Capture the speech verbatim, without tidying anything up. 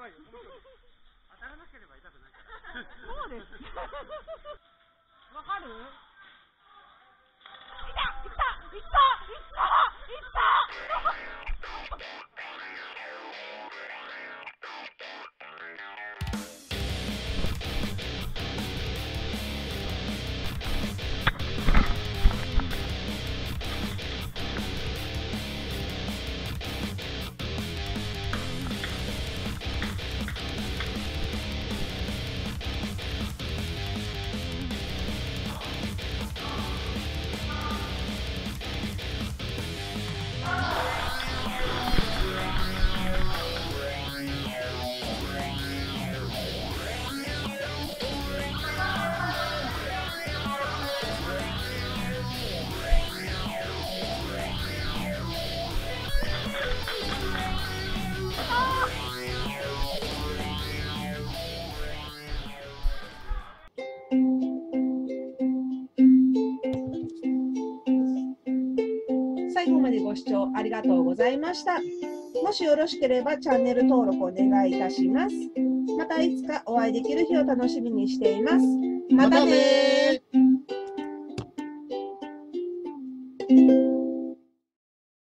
いよ。当たらなければ痛くないから。 そうです。わかる？いたいたいたいたいた最後までご視聴ありがとうございました。もしよろしければチャンネル登録お願いいたします。またいつかお会いできる日を楽しみにしています。またねー。